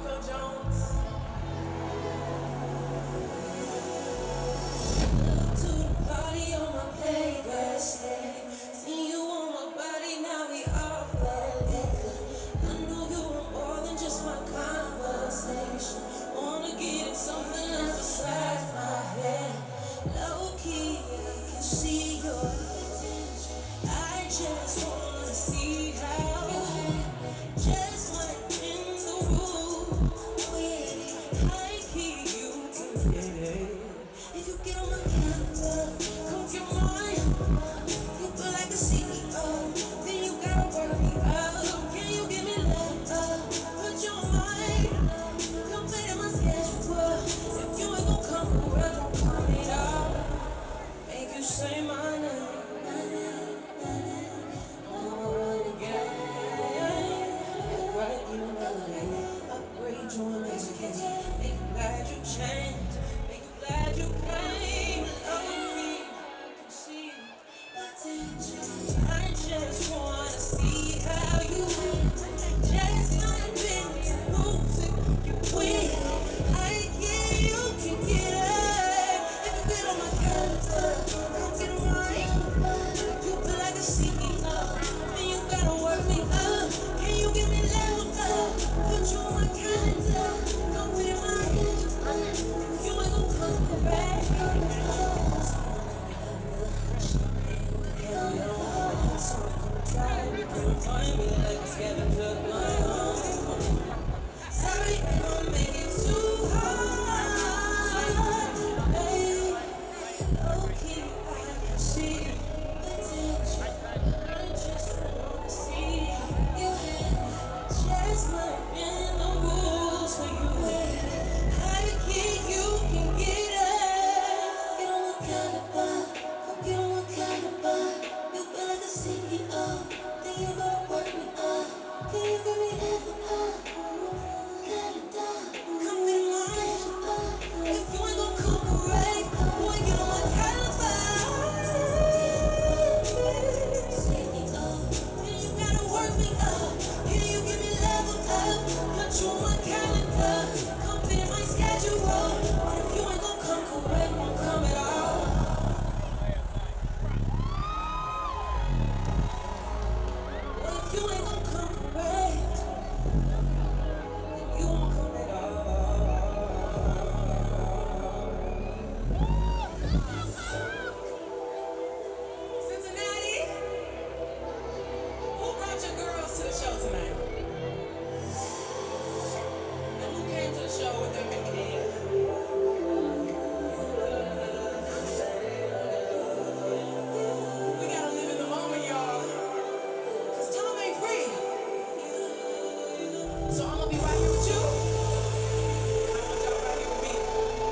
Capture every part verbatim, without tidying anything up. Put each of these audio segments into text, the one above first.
CoCo Jones. To the party on my playlist, yeah. See you on my body, now we off that liquor. I know you want more than just my conversation. Wanna get in something else besides my head. Low key, I can see your attention. I just wanna see how just like in the room with high key you can get it. If you get on my calendar, come get mine. You feel like a C E O, then you gotta work me out. Can you give me love? Put you on mine. Come fit in my schedule. If you ain't gon' come around, don't come it out. Make you say my name. Make you glad you changed. Make you glad you came. Love me. I can see attention. I just wanna see how you just might been moving. You win. I get you can get it. If you get on my calendar, come get right. You feel like a C E O, then you gotta work me up. Can you give me level up? Put you on my calendar. Come with mine. You ain't gon' come back. Find me like a scavenger my own. Sorry if I'm making it too hard. Hey, okay, I can see attention. I just wanna see you just might bend the rules for you. High key, you can get it. Get on my caliber, get on my caliber. You feel like a C E O, then you gotta work me up. Can you give me heaven up? Come in mine. If you ain't gon' cooperate, boy, get on my caliber. C E O, then you gotta work me up. Can you give me level up? Put you on my calendar. Come fit in my schedule. If you ain't gon' come correct, won't come at all. If you ain't gon' come correct, then you won't come at all. Cincinnati, who brought your girls to the show tonight? And who came to the show with their McDaniel? We gotta live in the moment, y'all. Cause time ain't free. So I'm gonna be right here with you. And I want y'all right here with me.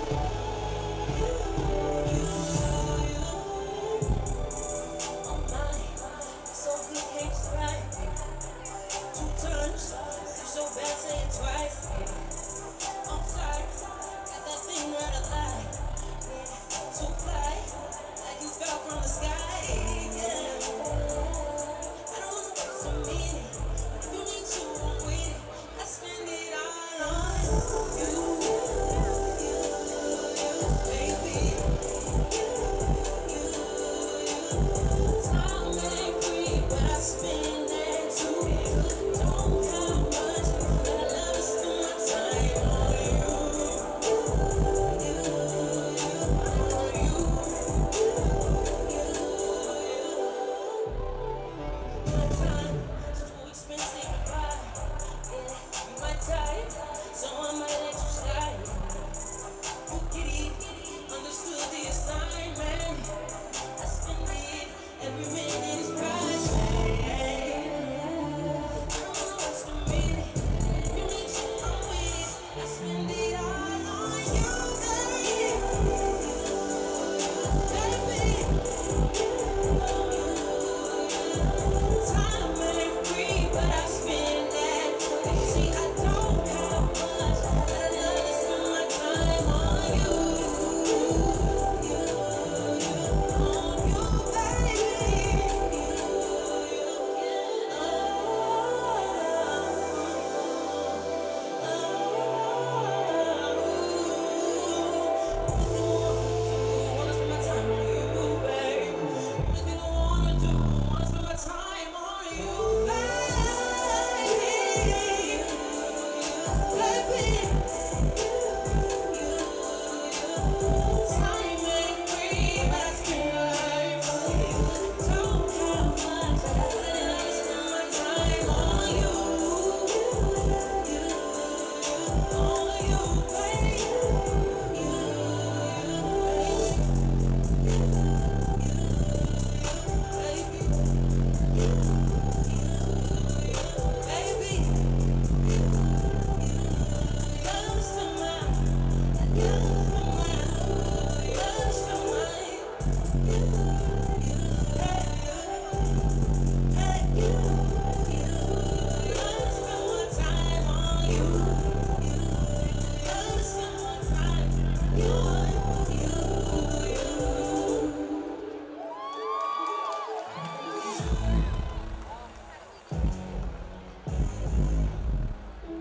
On mine, so good, can't try. Two times, you so bad, say it twice. I'm sorry, got that thing right alive. Yeah, too fly, like you fell from the sky. Yeah. I don't wanna waste a minute, but if you need to, I'm with it. I spend it all on you, you, you, baby. You, you, time ain't free, but I spend that too. Don't have much, but I love to spend my time on you. You, you, you, my time is too expensive to buy. Yeah, you my type, so I might let you slide. You get it, understood the assignment. I spend it, every minute is priceless. You